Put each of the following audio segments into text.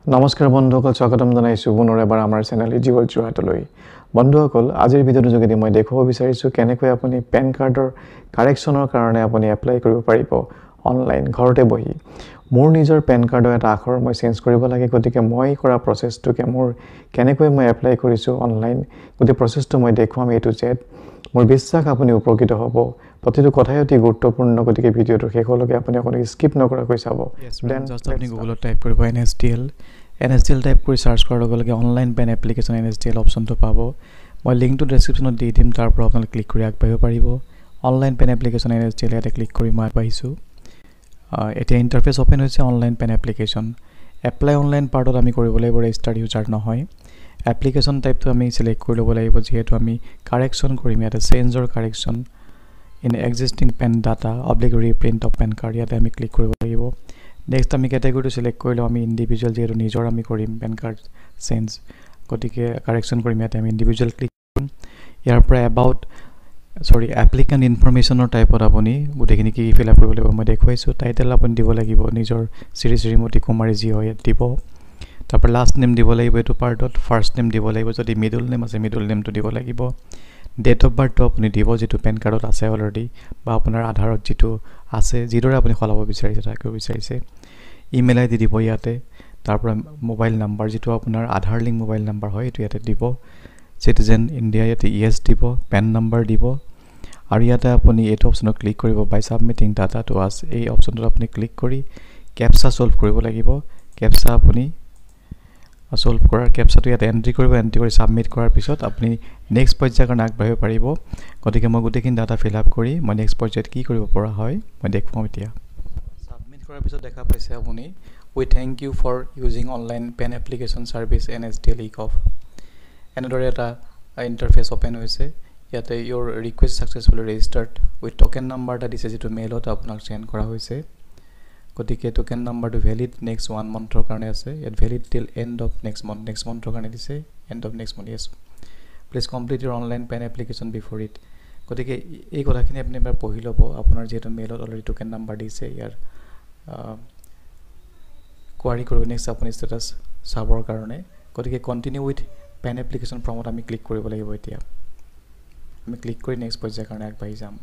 নমস্কাৰ বন্ধুসকল, স্বাগতম জনাইছোঁ পুনৰ এবাৰ আমাৰ চেনেল ইজিৱৰ্ল্ড যোৰহাটলৈ। বন্ধুসকল, আজিৰ ভিডিঅ'টোৰ যোগেদি মই দেখুৱাব বিচাৰিছোঁ কেনেকৈ আপুনি পেন কাৰ্ডৰ কাৰেকশ্যনৰ কাৰণে আপুনি এপ্লাই কৰিব পাৰিব অনলাইন ঘৰতে বহি। মোৰ নিজৰ পেন কাৰ্ডৰ এটা আখৰ মই চেঞ্জ কৰিব লাগে, গতিকে মই কৰা প্ৰচেছটোকে কেনেকৈ মই এপ্লাই কৰিছোঁ অনলাইন, গোটেই প্ৰচেছটো মই দেখুৱাম A to Z। মোৰ বিশ্বাস আপুনি উপকৃত হ'ব। প্ৰতিটো কথাই অতি গুৰুত্বপূৰ্ণ, গতিকে ভিডিঅ'টো শেষলৈকে আপুনি স্কিপ নকৰাকৈ চাব। দেন জাষ্ট আপুনি গুগলত টাইপ কৰিব NSDL টাইপ কৰি চাৰ্চ কৰাৰ লগে লগে অনলাইন পেন এপ্লিকেশ্যন NSDL অপশ্যনটো পাব। মই লিংকটো ডেছক্ৰিপশ্যনত দি দিম, তাৰ পৰা আপোনালোকে ক্লিক কৰি আগবাঢ়িব পাৰিব। অনলাইন পেন এপ্লিকেশ্যন NSDL ইয়াতে ক্লিক কৰি মই আগবাঢ়িছোঁ। এতিয়া ইণ্টাৰফেচ অ'পেন হৈছে online PAN application. Apply online পাৰ্টত আমি কৰিব লাগিব ৰেজিষ্টাৰ্ড ইউজাৰ নহয়। এপ্লিকেশ্যন টাইপটো আমি চিলেক্ট কৰি ল'ব লাগিব, যিহেতু আমি কাৰেকশ্যন কৰিম ইয়াতে চেঞ্জৰ correction in existing PAN data oblique reprint of PAN card, ইয়াতে আমি ক্লিক কৰিব লাগিব। নেক্সট আমি কেটেগৰিটো চিলেক্ট কৰিলোঁ, আমি ইণ্ডিভিজুৱেল যিহেতু নিজৰ আমি কৰিম পেন কাৰ্ড চেঞ্জ, গতিকে কাৰেকশ্যন কৰিম ইয়াতে আমি ইণ্ডিভিজুৱেল ক্লিক কৰিম। ইয়াৰ পৰা এপ্লিকেণ্ট ইনফৰমেশ্যনৰ টাইপত আপুনি গোটেইখিনি কি ফিল আপ কৰিব লাগিব মই দেখুৱাইছোঁ। টাইটেল আপুনি দিব লাগিব নিজৰ শ্ৰীমতী কুমাৰী যি হয় ইয়াত দিব। তাৰপৰা লাষ্ট নেম দিব লাগিব এইটো পাৰ্টত, ফাৰ্ষ্ট নেম দিব লাগিব, যদি মিডল নেম আছে মিডল নেমটো দিব লাগিব। ডেট অফ বাৰ্থটো আপুনি দিব যিটো পেন কাৰ্ডত আছে অলৰেডি, বা আপোনাৰ আধাৰত যিটো আছে, যিদৰে আপুনি সলাব বিচাৰিছে থাকিব বিচাৰিছে। ইমেইল ID দিব ইয়াতে। তাৰপৰা মোবাইল নাম্বাৰ যিটো আপোনাৰ আধাৰ লিংক মোবাইল নাম্বাৰ হয় এইটো ইয়াতে দিব। চিটিজেন ইণ্ডিয়া ইয়াতে yes দিব, পেন নাম্বাৰ দিব। আৰু ইয়াতে আপুনি এইটো অপশ্যনত ক্লিক কৰিব বাই ছাবমিটিং ডাটা টু আছ, এই অপশ্যনটোত আপুনি ক্লিক কৰি কেপচা ছল্ভ কৰিব লাগিব। কেপচা আপুনি ছল্ভ কৰাৰ কেপচাটো ইয়াতে এণ্ট্ৰি কৰিব, এণ্ট্ৰি কৰি ছাবমিট কৰাৰ পিছত আপুনি নেক্সট পৰ্যায়ৰ কাৰণে আগবাঢ়িব পাৰিব। গতিকে মই গোটেইখিনি ডাটা ফিল আপ কৰি মই নেক্সট পৰ্যায়ত কি কৰিব পৰা হয় মই দেখুৱাম এতিয়া। ছাবমিট কৰাৰ পিছত দেখা পাইছে আপুনি we thank you for using online PAN application service NSDL ইকফ। এনেদৰে এটা ইণ্টাৰফেচ অ'পেন হৈছে। ইয়াতে your request successfully registered with token number এটা দিছে, যিটো মেইলত আপোনাক চেণ্ড কৰা হৈছে। গতিকে ট'কেন নাম্বাৰটো ভেলিড নেক্সট 1 মান্থৰ কাৰণে আছে। ইয়াত ভেলিড টিল এণ্ড অফ নেক্সট মান্থৰ কাৰণে দিছে, end of next month. Yes, please complete your online PAN application before it. গতিকে এই কথাখিনি আপুনি এবাৰ পঢ়ি ল'ব। আপোনাৰ যিহেতু মেইলত অলৰেডি ট'কেন নাম্বাৰ দিছে, ইয়াৰ কোৱাৰি কৰিব নেক্সট আপুনি ষ্টেটাছ চাবৰ কাৰণে। গতিকে কণ্টিনিউ উইথ পেন এপ্লিকেশ্যন ফৰ্মত আমি ক্লিক কৰিব লাগিব। এতিয়া আমি ক্লিক কৰি নেক্সট পৰ্যায়ৰ কাৰণে আগবাঢ়ি যাম।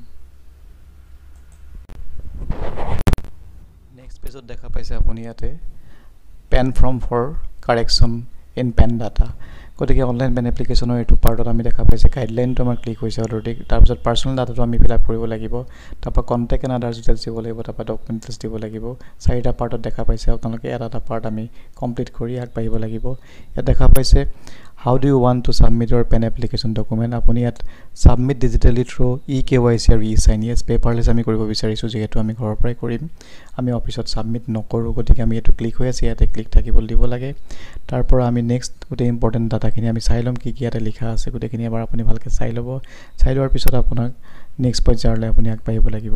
নেক্সট পেজত দেখা পাইছে আপুনি ইয়াতে PAN form for correction in PAN data. গতিকে অনলাইন পেন এপ্লিকেশ্যনৰ এইটো পাৰ্টত আমি দেখা পাইছে গাইডলাইনটো আমাৰ ক্লিক হৈছে অলৰেডি। তাৰপিছত পাৰ্চনেল ডাটাটো আমি ফিল আপ কৰিব লাগিব, তাৰপৰা কণ্টেক্ট এণ্ড আদাৰ ডিটেইলছ দিব লাগিব, তাৰপৰা ডকুমেণ্ট ডিটেইলছ দিব লাগিব। 4টা পাৰ্টত দেখা পাইছে আপোনালোকে, এটা পাৰ্ট আমি কমপ্লিট কৰি আগবাঢ়িব লাগিব। ইয়াত দেখা পাইছে how do you want to submit your PAN application document. আপুনি ইয়াত ছাবমিট ডিজিটেলি থ্ৰু eKYC আৰু e-sign। য়েছ, পেপাৰলেছ আমি কৰিব বিচাৰিছোঁ, যিহেতু আমি ঘৰৰ পৰাই কৰিম, আমি অফিচত ছাবমিট নকৰোঁ। গতিকে আমি এইটো ক্লিক হৈ আছে, ইয়াতে ক্লিক থাকিবলৈ দিব লাগে। তাৰপৰা আমি নেক্সট গোটেই ইম্পৰ্টেণ্ট ডাটাখিনি আমি চাই ল'ম, কি ইয়াতে লিখা আছে গোটেইখিনি এবাৰ আপুনি ভালকৈ চাই ল'ব। চাই লোৱাৰ পিছত আপোনাক নেক্সট পৰ্যায়লৈ আপুনি আগবাঢ়িব লাগিব।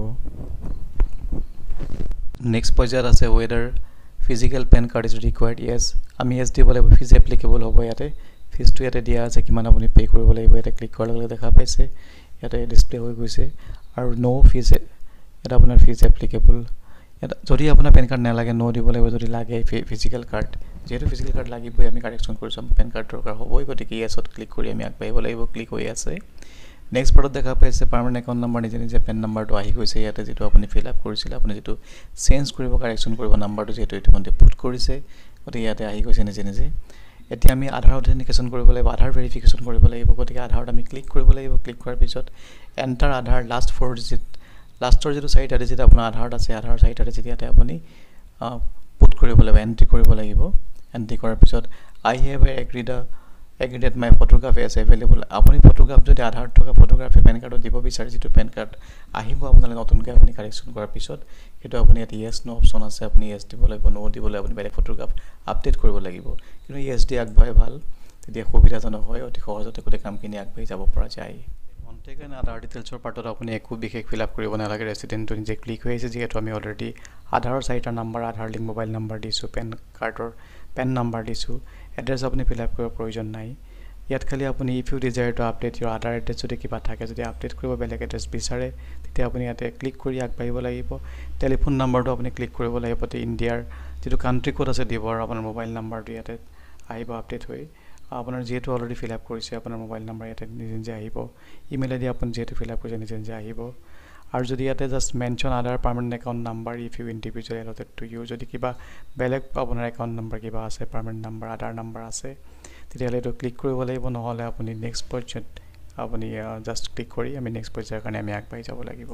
নেক্সট পৰ্যায়ত আছে whether physical PAN card is required. Yes, আমি yes দিব লাগিব। ফিজ এপ্লিকেবল হ'ব ইয়াতে, ফিজটো ইয়াতে দিয়া আছে, কিমান আপুনি পে' কৰিব লাগিব। ইয়াতে ক্লিক কৰাৰ লগে লগে দেখা পাইছে ইয়াতে ডিছপ্লে হৈ গৈছে। আৰু ফিজ ইয়াতে আপোনাৰ ফিজ এপ্লিকেবল। ইয়াত যদি আপোনাৰ পেন কাৰ্ড নালাগে দিব লাগিব, যদি লাগে ফিজিকেল কাৰ্ড, যিহেতু ফিজিকেল কাৰ্ড লাগিবই, আমি কাৰেকশ্যন কৰিছোঁ, পেন কাৰ্ড দৰকাৰ হ'বই। গতিকে য়েছত ক্লিক কৰি আমি আগবাঢ়িব লাগিব। ক্লিক হৈ আছে। নেক্সট পাৰ্টত দেখা পাইছে পাৰ্মানেণ্ট একাউণ্ট নাম্বাৰ, নিজে পেন নাম্বাৰটো আহি গৈছে ইয়াতে, যিটো আপুনি ফিল আপ কৰিছিলে। আপুনি যিটো চেঞ্জ কৰিব কাৰেকশ্যন কৰিব নাম্বাৰটো, যিহেতু ইতিমধ্যে পুট কৰিছে, গতিকে ইয়াতে আহি গৈছে নিজে। এতিয়া আমি আধাৰ অথেণ্টিকেশ্যন কৰিব লাগিব, আধাৰ ভেৰিফিকেশ্যন কৰিব লাগিব। গতিকে আধাৰত আমি ক্লিক কৰিব লাগিব। ক্লিক কৰাৰ পিছত এণ্টাৰ আধাৰ লাষ্ট 4 ডিজিট, লাষ্টৰ যিটো 4টা ডিজিট আপোনাৰ আধাৰত আছে, আধাৰৰ 4টা ডিজিট ইয়াতে আপুনি পুট কৰিব লাগিব, এণ্ট্ৰি কৰিব লাগিব। এণ্ট্ৰি কৰাৰ পিছত I have agreed that my photograph as available. আপুনি ফটোগ্ৰাফ যদি আধাৰত থকা ফটোগ্ৰাফে পেন কাৰ্ডত দিব বিচাৰে, যিটো পেন কাৰ্ড আহিব আপোনালোকে নতুনকৈ আপুনি কাৰেকশ্যন কৰাৰ পিছত, সেইটো আপুনি ইয়াতে য়েছ ন' অপশ্যন আছে, আপুনি য়েছ দিব লাগিব। দিব লাগিব আপুনি বেলেগ ফটোগ্ৰাফ আপডেট কৰিব লাগিব। কিন্তু য়েছ দি আগবঢ়াই ভাল, তেতিয়া সুবিধাজনক হয়, অতি সহজতে গোটেই কামখিনি আগবাঢ়ি যাব পৰা যায়। কণ্টেক্ট এণ্ড আধাৰ ডিটেইলছৰ পাৰ্টত আপুনি একো বিশেষ ফিল আপ কৰিব নালাগে, ৰেচিডেণ্টটো নিজে ক্লিক হৈ আছে, যিহেতু আমি অলৰেডি আধাৰৰ 4টা number, Aadhaar link mobile number দিছোঁ, পেন কাৰ্ডৰ পেন নাম্বাৰ দিছোঁ। এড্ৰেছ আপুনি ফিল আপ কৰিব প্ৰয়োজন নাই। ইয়াত খালি আপুনি if you desire to update your Aadhaar address যদি কিবা থাকে, যদি আপডেট কৰিব বেলেগ এড্ৰেছ বিচাৰে, তেতিয়া আপুনি ইয়াতে ক্লিক কৰি আগবাঢ়িব লাগিব। টেলিফোন নাম্বাৰটো আপুনি ক্লিক কৰিব লাগিব, ইণ্ডিয়াৰ যেটো কান্ট্ৰি কোড আছে দিব আৰু আপোনাৰ মোবাইল নাম্বাৰটো ইয়াতে আহিব আপডেট হৈ আপোনাৰ যেটো অলৰেডি ফিল আপ কৰিছে আপোনাৰ মোবাইল নাম্বাৰ ইয়াতে নিজে নিজে আহিব ইমেইল আইডি আপুনি যেটো ফিল আপ কৰিছে নিজে নিজে আহিব আৰু যদি ইয়াতে just mention other permanent account number if you individual allotted to you যদি কিবা বেলেগ আপোনাৰ একাউন্ট নাম্বাৰ কিবা আছে পাৰ্মানেন্ট নাম্বাৰ আদাৰ নাম্বাৰ আছে তেতিয়াহ'লে এটো ক্লিক কৰিব লাগিব নহলে আপুনি নেক্সট পৰ্যায়ত আপুনি জাস্ট ক্লিক কৰি আমি নেক্সট পৰ্যায়ৰ কাৰণে আমি আগবাঢ়ি যাব লাগিব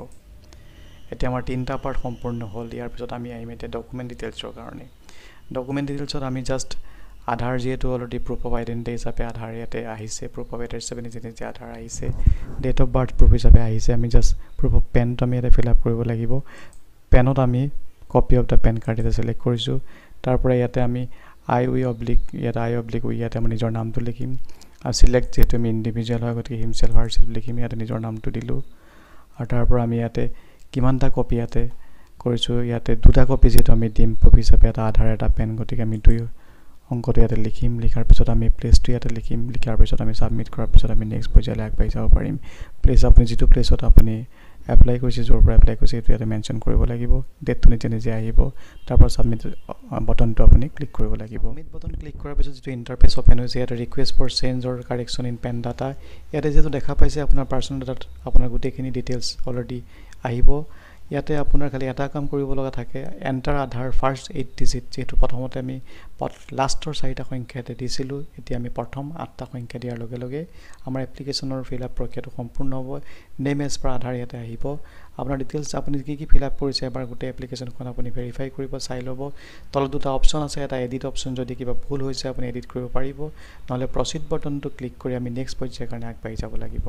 এতিয়া আমাৰ তিনটা পাৰ্ট সম্পূৰ্ণ হ'ল ইয়াৰ পিছত আমি আহিম এতিয়া ডকুমেন্ট ডিটেইলছৰ কাৰণে ডকুমেন্ট ডিটেইলছত আমি জাস্ট আধাৰ যেটো অলৰেডি প্ৰুফ অফ আইডেন্টিটি হিচাপে আধাৰ ইয়াতে আহিছে প্ৰুফ অফ এড্ৰেছ হিচাপে নিজে নিজে আধাৰ আহিছে ডেট অফ বাৰ্থ প্ৰুফ হিচাপে আহিছে আমি জাস্ট প্ৰুফ অফ পেন আমি ইয়াতে ফিল আপ কৰিব লাগিব পেনত আমি copy of the PAN card এটা সিলেক্ট কৰিছো তাৰ পৰা ইয়াতে আমি আই উই অবলিক ইয়াতে আই অবলিক উই ইয়াতে আমি নিজৰ নামটো লিখিম আৰু সিলেক্ট যেটো আমি ইন্ডিভিজুৱেল হয় গতিকে হিমসেলফ হাৰসেলফ লিখিম ইয়াতে নিজৰ নামটো দিলো আৰু তাৰ পৰা আমি ইয়াতে কিমানটা কপি ইয়াতে কৰিছো ইয়াতে দুটা কপি যেটো আমি দিম প্ৰুফ হিচাপে এটা আধাৰ এটা পেন গতিকে আমি দুই অংকটো ইয়াতে লিখিম লিখাৰ পিছত আমি প্লেসটো ইয়াতে লিখিম লিখাৰ পিছত আমি সাবমিট কৰাৰ পিছত আমি নেক্সট পৰ্যায়লৈ আগবাঢ়ি যাব পাৰিম প্লেস আপুনি যেটো প্লেসত আপুনি এপ্লাই কৰিছে জোৰ পৰা এপ্লাই কৰিছে এটো ইয়াতে মেনশন কৰিব লাগিব ডেটটো নিজে নিজে আহিব তাৰ পৰা সাবমিট বটনটো আপুনি ক্লিক কৰিব লাগিব সাবমিট বটন ক্লিক কৰাৰ পিছত যেটো ইন্টাৰফেস ওপেন হৈছে ইয়াতে request for change or correction in PAN data ইয়াতে যেটো দেখা পাইছে আপোনাৰ পাৰ্সোনাল ডাটাত আপোনাৰ গোটেইখিনি ডিটেইলছ অলৰেডি আহিব ইয়াতে আপোনাৰ খালি এটা কাম কৰিব লগা থাকে এন্টাৰ আধাৰ ফাৰ্স্ট 8 ডিজিট যেটো প্ৰথমতে আমি লাষ্টৰ 4টা সংখ্যাতে দিছিলো এতিয়া আমি প্ৰথম 8টা সংখ্যা দিয়াৰ লগে লগে আমাৰ এপ্লিকেশনৰ ফিল আপ প্ৰক্ৰিয়াটো সম্পূৰ্ণ হ'ব নেম এজ পাৰ আধাৰ ইয়াতে আহিব আপোনাৰ ডিটেইলছ আপুনি কি ফিল আপ কৰিছে এবাৰ গোটেই এপ্লিকেশনখন আপুনি ভেৰিফাই কৰিব চাই ল'ব তলত দুটা অপচন আছে এটা এডিট অপচন যদি কিবা ভুল হৈছে আপুনি এডিট কৰিব পাৰিব নহলে প্ৰসিড বটনটো ক্লিক কৰি আমি নেক্সট পৰ্যায়ৰ কাৰণে আগবাঢ়ি যাব লাগিব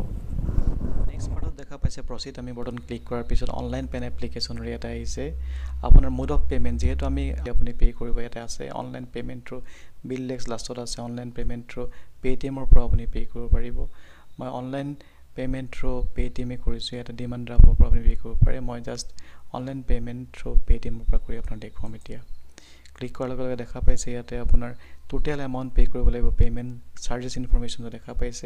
নেক্সট পাৰ্টত দেখা পাইছে প্ৰসিড আমি বটন ক্লিক কৰাৰ পিছত অনলাইন পেন এপ্লিকেশনৰ ইয়াতে আহিছে আপোনাৰ মোড অফ পেমেন্ট যেহেতু আমি আপুনি পে কৰিব ইয়াতে আছে অনলাইন পেমেন্ট থ্ৰু বিলডেক্স লাষ্টত আছে অনলাইন পেমেন্ট থ্ৰু পেটিএমৰ পৰা আপুনি পে কৰিব পাৰিব মই অনলাইন পেমেন্ট থ্ৰু পেটিএমে কৰিছো ইয়াতে ডিমান্ড ড্ৰাফটৰ পৰা আপুনি পে কৰিব পাৰে মই জাস্ট অনলাইন পেমেন্ট থ্ৰু পেটিএমৰ পৰা কৰি আপোনাক দেখুৱাম এতিয়া ক্লিক কৰাৰ লগে লগে দেখা পাইছে ইয়াতে আপোনাৰ টোটাল এমাউন্ট পে কৰিব লাগিব পেমেন্ট চাৰ্জেছ ইনফৰমেশন দেখা পাইছে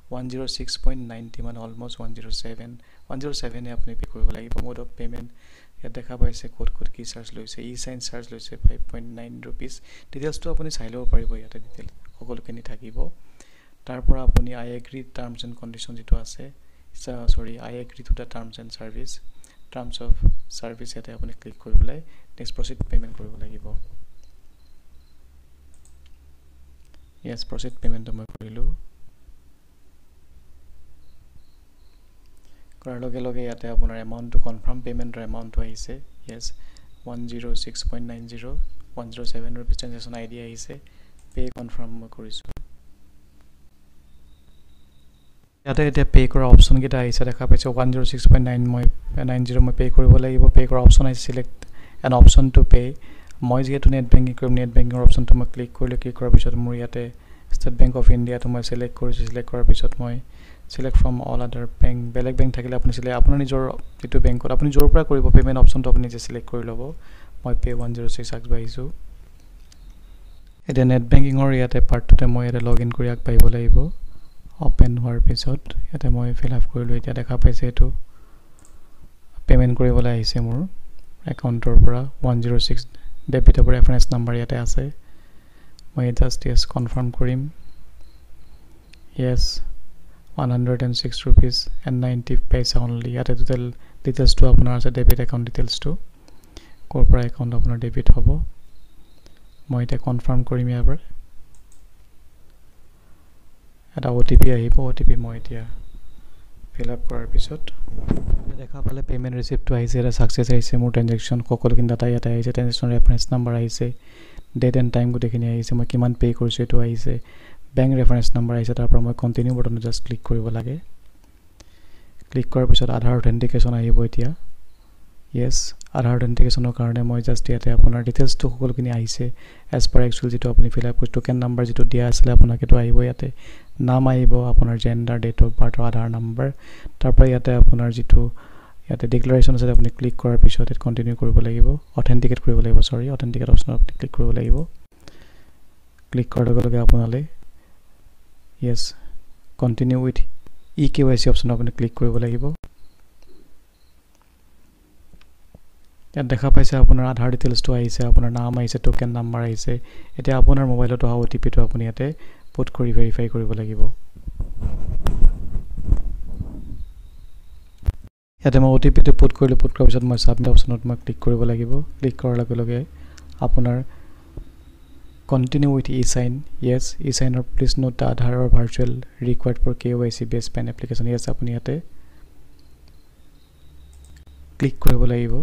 106.90 মানে অলমোস্ট 107 এ আপুনি পে কৰিব লাগিব মোড অফ পেমেন্ট ইয়াত দেখা পাইছে কোড কি চাৰ্জ লৈছে ই সাইন চাৰ্জ লৈছে 5.9 रुपीस ডিটেইলছটো আপুনি চাই ল'ব পাৰিব ইয়াতে ডিটেইল সকলোখিনি থাকিব তাৰ পৰা আপুনি I agree terms and condition যেটো আছে sorry I agree to the terms and terms of service ইয়াতে আপুনি ক্লিক কৰি পেলাই নেক্সট প্ৰসিড পেমেন্ট কৰিব লাগিব yes proceed payment মই কৰিলো কৰাৰ লগে লগে ইয়াতে আপোনাৰ এমাউন্টটো কনফাৰ্ম পেমেন্টৰ এমাউন্টটো আহিছে yes 106.90 107 रुपीस ট্ৰানজেকচন আইডি আহিছে পে কনফাৰ্ম মই কৰিছো ইয়াতে এতিয়া পে কৰা অপচন কেইটা আহিছে দেখা পাইছে 106.90 মই পে কৰিব লাগিব পে কৰা অপচন আহিছে select an option to pay মই যেটো নেট বেংকিং কৰিম নেট বেংকিংৰ অপচনটো মই ক্লিক কৰিলে ক্লিক কৰাৰ পিছত মোৰ ইয়াতে ষ্টেট বেংক অফ ইণ্ডিয়া তো মই সিলেক্ট কৰিছো সিলেক্ট কৰাৰ পিছত মই select from all other bank বেলেগ বেংক থাকিলে আপুনি সিলেক্ট আপোনাৰ নিজৰ যেটো বেংকত আপুনি জোৰ পৰা কৰিব পেমেন্ট অপচনটো আপুনি যে সিলেক্ট কৰি ল'ব মই পে 106 আগবাঢ়িছো এটা নেট বেংকিংৰ ইয়াতে পাৰ্টটোতে মই এটা লগইন কৰি আগবাঢ়িব লাগিব ওপেন হোৱাৰ পিছত ইয়াতে মই ফিল আপ কৰিলো এতিয়া দেখা পাইছে এটো পেমেন্ট কৰিবলৈ আহিছে মোৰ একাউণ্টৰ পৰা 106 ডেবিট অফ ৰেফাৰেন্স নাম্বাৰ ইয়াতে আছে মই জাস্ট yes কনফাৰ্ম কৰিম yes 106 rupees and 90 paisa only ইয়াতে টোটাল ডিটেইলছটো আপোনাৰ আছে ডেবিট একাউণ্ট ডিটেইলছটো কৰ্পোৰেট একাউণ্ট আপোনাৰ ডেবিট হ'ব মই এটা কনফাৰ্ম কৰিম ইয়াৰ এটা ওটিপি আহিব ওটিপি মই এতিয়া ফিল আপ কৰাৰ পিছত দেখা পালে পেমেন্ট ৰিসিপ্টটো আহিছে এটা সাকসেস আহিছে মোৰ ট্ৰানজেকচন সকলোখিনি ডাটা ইয়াতে আহিছে ট্ৰানজেকচন ৰেফাৰেন্স নাম্বাৰ আহিছে ডেট এণ্ড টাইম গোটেইখিনি আহিছে মই কিমান পে কৰিছো এটো আহিছে বেংক ৰেফাৰেন্স নাম্বাৰ আহিছে তাৰ পৰা মই কন্টিনিউ বটনত জাস্ট ক্লিক কৰিব লাগে ক্লিক কৰাৰ পিছত আধাৰ অথেন্টিকেশন আহিব এতিয়া yes আধাৰ অথেন্টিকেশনৰ কাৰণে মই জাস্ট ইয়াতে আপোনাৰ ডিটেইলছটো সকলোখিনি আহিছে এজ পাৰ একচুৱেল যেটো আপুনি ফিল আপ কৰিছে টোকেন নাম্বাৰ যেটো দিয়া আছিল আপোনাক এটো আহিব ইয়াতে নাম আহিব আপোনাৰ gender date of birth Aadhaar number তাৰ পৰা ইয়াতে আপোনাৰ যেটো ইয়াতে ডিক্লাৰেচন আছে আপুনি ক্লিক কৰাৰ পিছত এট কন্টিনিউ কৰিব লাগিব অথেন্টিকেট কৰিব লাগিব সৰি অথেন্টিকেট অপচন আপুনি ক্লিক কৰিব লাগিব ক্লিক কৰাৰ লগে লগে আপোনালে yes continue with e KYC option আপুনি ক্লিক কৰিব লাগিব ইয়াত দেখা পাইছে আপোনাৰ আধাৰ ডিটেইলছটো আহিছে, আপোনাৰ নাম আহিছে, টোকেন নাম্বাৰ আহিছে। এতিয়া আপোনাৰ মোবাইলত অহা OTP-টো আপুনি ইয়াতে পুট কৰি ভেৰিফাই কৰিব লাগিব। ইয়াতে মই OTP-টো পুট কৰিলোঁ। পুট কৰাৰ পিছত মই সাবমিট অপশ্যনত মই ক্লিক কৰিব লাগিব। ক্লিক কৰাৰ লগে লগে আপোনাৰ কণ্টিনিউ উইথ ই-চাইন, য়েছ। ই-চাইনৰ প্লিজ নোট দ্য আধাৰৰ virtual required for KYC based PAN application, yes. আপুনি ইয়াতে ক্লিক কৰিব লাগিব।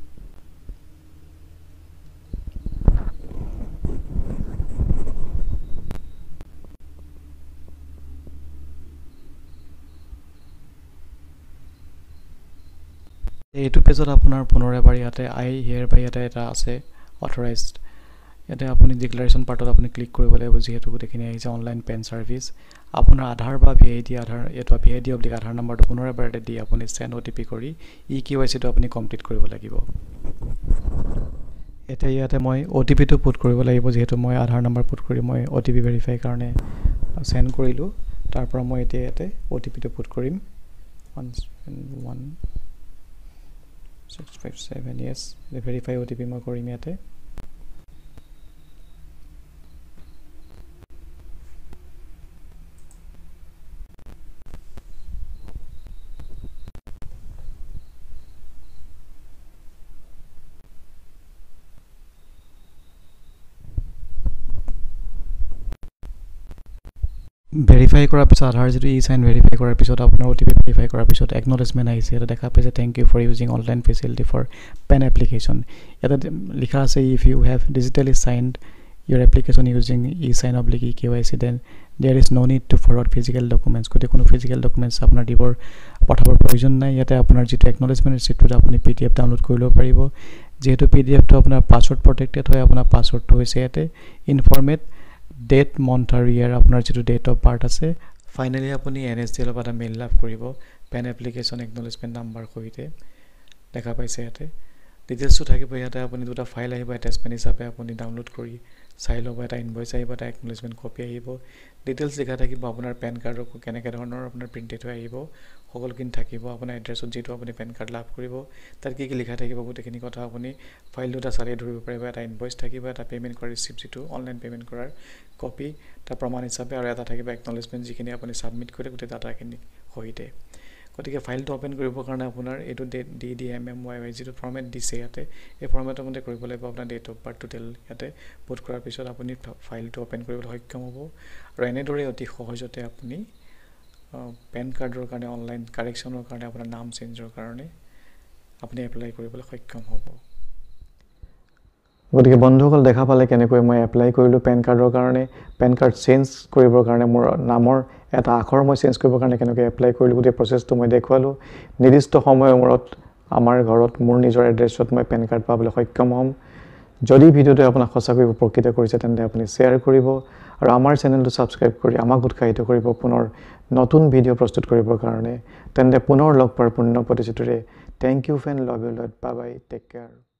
এইটো পেজত আপোনাৰ পুনৰ এবাৰ ইয়াতে আই হিয়াৰ বাই ইয়াতে এটা আছে অথৰাইজড। ইয়াতে আপুনি ডিক্লাৰেশ্যন পাৰ্টত আপুনি ক্লিক কৰিব লাগিব, যিহেতু গোটেইখিনি আহিছে অনলাইন পেন ছাৰ্ভিচ। আপোনাৰ আধাৰ বা VID আধাৰ, এইটো VID অব্লিক আধাৰ নাম্বাৰটো পুনৰ এবাৰ ইয়াতে দি আপুনি চেণ্ড OTP কৰি KYC-টো আপুনি কমপ্লিট কৰিব লাগিব। এতিয়া ইয়াতে মই OTP-টো পুট কৰিব লাগিব, যিহেতু মই আধাৰ নাম্বাৰ পুট কৰি মই OTP ভেৰিফাই কাৰণে চেণ্ড কৰিলোঁ। তাৰ পৰা মই এতিয়া ইয়াতে OTP-টো পুট কৰিম 171,657, য়েছ। ভেৰিফাই OTP মই কৰিম ইয়াতে। ভেৰিফাই কৰাৰ পিছত আধাৰ যিটো ই-চাইন ভেৰিফাই কৰাৰ পিছত আপোনাৰ OTP ভেৰিফাই কৰাৰ পিছত একনলেজমেণ্ট আহিছে। ইয়াতে দেখা পাইছে thank you for using online facility for PAN application. ইয়াতে লিখা আছে if you have digitally signed your application using e sign oblique KYC then there is no' need to forward physical documents. গতিকে কোনো ফিজিকেল ডকুমেণ্টছ আপোনাৰ পঠাবৰ প্ৰয়োজন নাই। ইয়াতে আপোনাৰ যিটো একনলেজমেণ্ট ৰিচিপ্টটো আপুনি PDF ডাউনলোড কৰি ল'ব পাৰিব। যিহেতু PDFটো আপোনাৰ পাছৱৰ্ড প্ৰটেক্টেড হয়, আপোনাৰ পাছৱৰ্ডটো হৈছে ইয়াতে ইনফৰ্মেট ডেট, মন্থ আৰু ইয়াৰ আপোনাৰ যিটো ডেট অফ বাৰ্থ আছে। ফাইনেলি আপুনি NSDL পৰা এটা মেইল লাভ কৰিব পেন এপ্লিকেশ্যন একনলেজমেণ্ট নাম্বাৰ সৈতে। দেখা পাইছে ইয়াতে ডিটেইলছটো থাকিব। ইয়াতে আপুনি দুটা ফাইল আহিব এটেচমেণ্ট হিচাপে, আপুনি ডাউনলোড কৰি চাই ল'ব। এটা ইনভইচ আহিব, এটা একনলেজমেণ্ট কপি আহিব। ডিটেইলছ লিখা থাকিব আপোনাৰ পেন কাৰ্ডৰ কেনেকৈ ধৰণৰ আপোনাৰ প্ৰিণ্টেড হৈ আহিব, সকলোখিনি থাকিব। আপোনাৰ এড্ৰেছত যিটো আপুনি পেন কাৰ্ড লাভ কৰিব তাত কি কি লিখা থাকিব, গোটেইখিনি কথা আপুনি ফাইল দুটা চালেই ধৰিব পাৰিব। এটা ইনভইচ থাকিব, এটা পে'মেণ্ট কৰা ৰিচিপ্ট যিটো অনলাইন পে'মেণ্ট কৰাৰ কপি তাৰ প্ৰমাণ হিচাপে, আৰু এটা থাকিব একনলেজমেণ্ট যিখিনি আপুনি ছাবমিট কৰিলে গোটেই ডাটাখিনি সৈতে। গতিকে ফাইলটো অ'পেন কৰিবৰ কাৰণে আপোনাৰ এইটো DDMMYY যিটো ফৰ্মেট দিছে ইয়াতে, এই ফৰ্মেটৰ মতে কৰিব লাগিব। আপোনাৰ ডেট অফ বাৰ্থ টোটেল ইয়াতে পুট কৰাৰ পিছত আপুনি ফাইলটো অ'পেন কৰিবলৈ সক্ষম হ'ব। আৰু এনেদৰে অতি সহজতে আপুনি পেন কাৰ্ডৰ কাৰণে অনলাইন কাৰেকশ্যনৰ কাৰণে আপোনাৰ নাম চেঞ্জৰ কাৰণে আপুনি এপ্লাই কৰিবলৈ সক্ষম হ'ব। গতিকে বন্ধুসকল দেখা পালে কেনেকৈ মই এপ্লাই কৰিলোঁ পেন কাৰ্ডৰ কাৰণে। পেন কাৰ্ড চেঞ্জ কৰিবৰ কাৰণে মোৰ নামৰ এটা আখৰ মই চেঞ্জ কৰিবৰ কাৰণে কেনেকৈ এপ্লাই কৰিলোঁ, গোটেই প্ৰচেছটো মই দেখুৱালোঁ। নিৰ্দিষ্ট সময়ৰ মূৰত আমাৰ ঘৰত মোৰ নিজৰ এড্ৰেছত মই পেন কাৰ্ড পাবলৈ সক্ষম হ'ম। যদি ভিডিঅ'টো আপোনাক সঁচাকৈ উপকৃত কৰিছে তেন্তে আপুনি শ্বেয়াৰ কৰিব আৰু আমাৰ চেনেলটো ছাবস্ক্ৰাইব কৰি আমাক উৎসাহিত কৰিব পুনৰ নতুন ভিডিঅ' প্ৰস্তুত কৰিবৰ কাৰণে। তেন্তে পুনৰ লগ পোৱাৰ পূৰ্ণ প্ৰতিশ্ৰুতিৰে thank you friend, love you lot, bye bye, take care.